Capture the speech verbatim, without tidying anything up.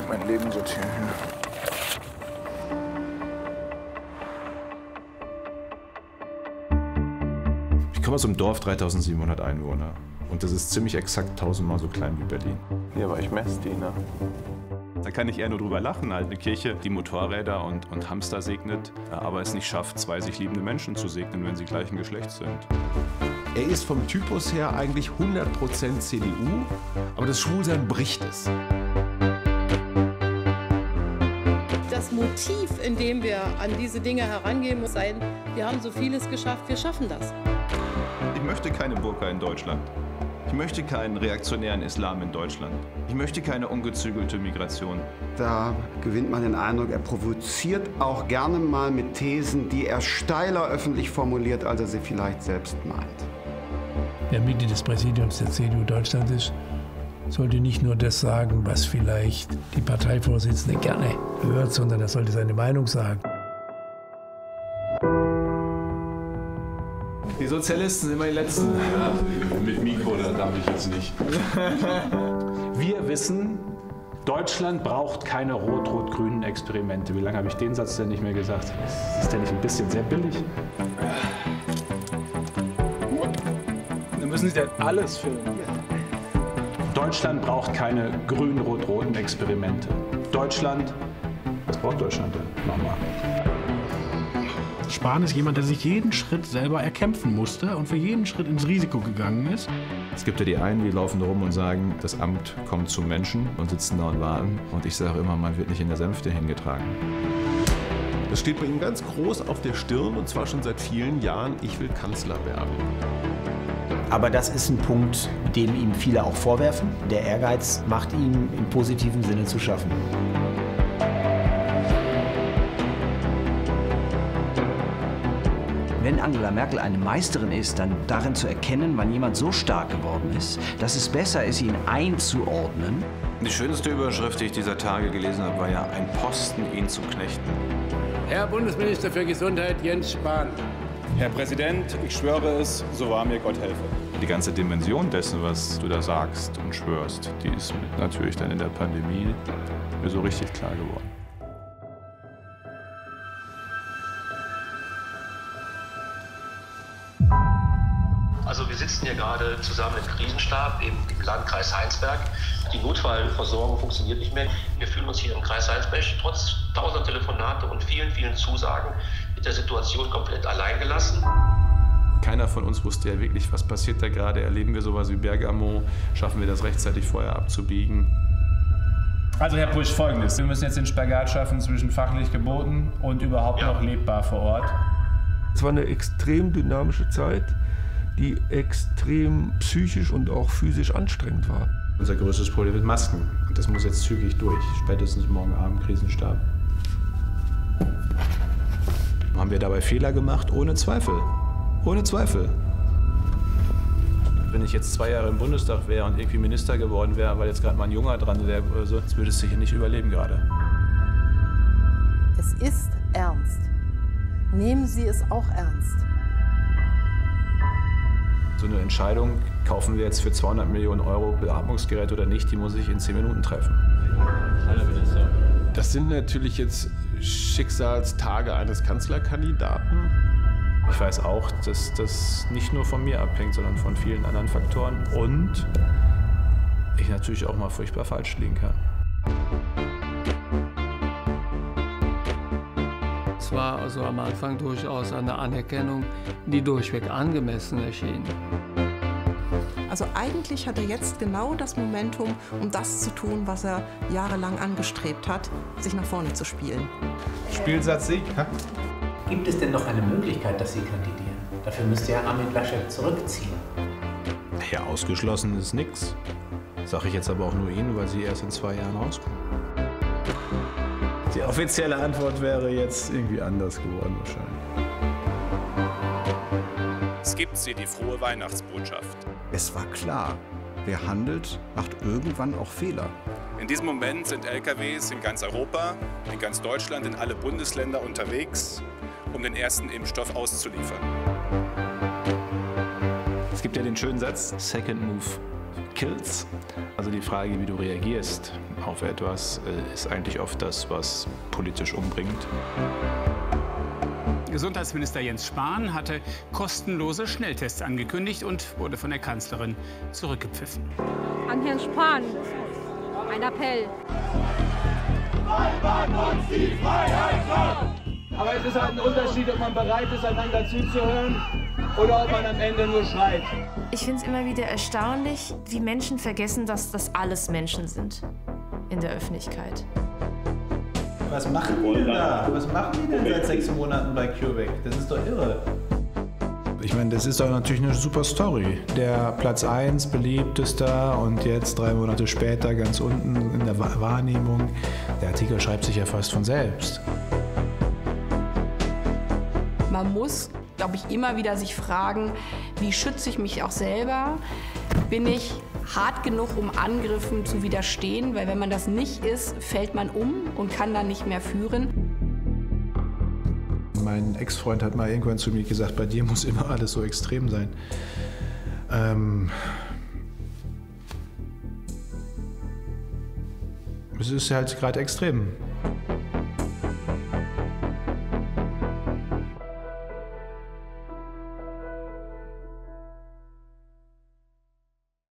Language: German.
mein Leben sortieren hier. Ich komme aus einem Dorf, dreitausendsiebenhundert Einwohner. Und das ist ziemlich exakt tausendmal so klein wie Berlin. Hier war ich Messdiener. Da kann ich eher nur drüber lachen. Halt eine Kirche, die Motorräder und, und Hamster segnet, aber es nicht schafft, zwei sich liebende Menschen zu segnen, wenn sie gleichen Geschlechts sind. Er ist vom Typus her eigentlich hundert Prozent C D U, aber das Schwulsein bricht es. Das Motiv, in dem wir an diese Dinge herangehen, muss sein, wir haben so vieles geschafft, wir schaffen das. Ich möchte keine Burka in Deutschland. Ich möchte keinen reaktionären Islam in Deutschland. Ich möchte keine ungezügelte Migration. Da gewinnt man den Eindruck, er provoziert auch gerne mal mit Thesen, die er steiler öffentlich formuliert, als er sie vielleicht selbst meint. Wer Mitglied des Präsidiums der C D U Deutschland ist, sollte nicht nur das sagen, was vielleicht die Parteivorsitzende gerne hört, sondern er sollte seine Meinung sagen. Die Sozialisten sind immer die Letzten. Ja, mit Mikro, da darf ich jetzt nicht. Wir wissen, Deutschland braucht keine rot-rot-grünen Experimente. Wie lange habe ich den Satz denn nicht mehr gesagt? Ist der nicht ein bisschen sehr billig? Dann müssen Sie denn alles filmen. Deutschland braucht keine grün-rot-roten Experimente. Deutschland, was braucht Deutschland denn nochmal? Spahn ist jemand, der sich jeden Schritt selber erkämpfen musste und für jeden Schritt ins Risiko gegangen ist. Es gibt ja die einen, die laufen da rum und sagen, das Amt kommt zum Menschen und sitzen da und warten. Und ich sage immer, man wird nicht in der Sänfte hingetragen. Das steht bei ihm ganz groß auf der Stirn, und zwar schon seit vielen Jahren: Ich will Kanzler werden. Aber das ist ein Punkt, dem ihm viele auch vorwerfen. Der Ehrgeiz macht ihm im positiven Sinne zu schaffen. Wenn Angela Merkel eine Meisterin ist, dann darin zu erkennen, wann jemand so stark geworden ist, dass es besser ist, ihn einzuordnen. Die schönste Überschrift, die ich dieser Tage gelesen habe, war ja: Ein Posten, ihn zu knechten. Herr Bundesminister für Gesundheit Jens Spahn. Herr Präsident, ich schwöre es, so wahr mir Gott helfe. Die ganze Dimension dessen, was du da sagst und schwörst, die ist mir natürlich dann in der Pandemie mir so richtig klar geworden. Also wir sitzen hier gerade zusammen im Krisenstab im Landkreis Heinsberg. Die Notfallversorgung funktioniert nicht mehr. Wir fühlen uns hier im Kreis Heinsberg trotz tausender Telefonate und vielen, vielen Zusagen mit der Situation komplett alleingelassen. Keiner von uns wusste ja wirklich, was passiert da gerade. Erleben wir sowas wie Bergamo? Schaffen wir das rechtzeitig vorher abzubiegen? Also Herr Pusch, Folgendes. Wir müssen jetzt den Spagat schaffen zwischen fachlich geboten und überhaupt Ja. noch lebbar vor Ort. Es war eine extrem dynamische Zeit, die extrem psychisch und auch physisch anstrengend war. Unser größtes Problem sind Masken. Und das muss jetzt zügig durch. Spätestens morgen Abend Krisenstab. Haben wir dabei Fehler gemacht? Ohne Zweifel. Ohne Zweifel. Wenn ich jetzt zwei Jahre im Bundestag wäre und irgendwie Minister geworden wäre, weil jetzt gerade mal ein Junger dran wäre oder so, das würde es sicher nicht überleben gerade. Es ist ernst. Nehmen Sie es auch ernst. So eine Entscheidung, kaufen wir jetzt für zweihundert Millionen Euro Beatmungsgerät oder nicht, die muss ich in zehn Minuten treffen. Das sind natürlich jetzt Schicksalstage eines Kanzlerkandidaten. Ich weiß auch, dass das nicht nur von mir abhängt, sondern von vielen anderen Faktoren. Und ich natürlich auch mal furchtbar falsch liegen kann. Es war also am Anfang durchaus eine Anerkennung, die durchweg angemessen erschien. Also eigentlich hat er jetzt genau das Momentum, um das zu tun, was er jahrelang angestrebt hat, sich nach vorne zu spielen. Spielsatz Sieg. Gibt es denn noch eine Möglichkeit, dass Sie kandidieren? Dafür müsste ja Armin Laschet zurückziehen. Ja, ausgeschlossen ist nichts. Sage ich jetzt aber auch nur Ihnen, weil Sie erst in zwei Jahren rauskommen. Die offizielle Antwort wäre jetzt irgendwie anders geworden wahrscheinlich. Es gibt sie, die frohe Weihnachtsbotschaft. Es war klar, wer handelt, macht irgendwann auch Fehler. In diesem Moment sind L K Ws in ganz Europa, in ganz Deutschland, in alle Bundesländer unterwegs, um den ersten Impfstoff auszuliefern. Es gibt ja den schönen Satz, Second Move kills. Also die Frage, wie du reagierst, auf etwas ist eigentlich oft das, was politisch umbringt. Gesundheitsminister Jens Spahn hatte kostenlose Schnelltests angekündigt und wurde von der Kanzlerin zurückgepfiffen. An Herrn Spahn ein Appell. Uns die Freiheit klauen! Aber es ist halt ein Unterschied, ob man bereit ist, einander zuzuhören oder ob man am Ende nur schreit. Ich finde es immer wieder erstaunlich, wie Menschen vergessen, dass das alles Menschen sind in der Öffentlichkeit. Was machen die denn da? Was machen die denn seit sechs Monaten bei CureVac? Das ist doch irre. Ich meine, das ist doch natürlich eine super Story. Der Platz eins beliebtester und jetzt drei Monate später ganz unten in der Wahrnehmung. Der Artikel schreibt sich ja fast von selbst. Man muss, glaube ich, immer wieder sich fragen, wie schütze ich mich auch selber? Bin ich hart genug, um Angriffen zu widerstehen? Weil wenn man das nicht ist, fällt man um und kann dann nicht mehr führen. Mein Ex-Freund hat mal irgendwann zu mir gesagt, bei dir muss immer alles so extrem sein. Ähm es ist halt gerade extrem.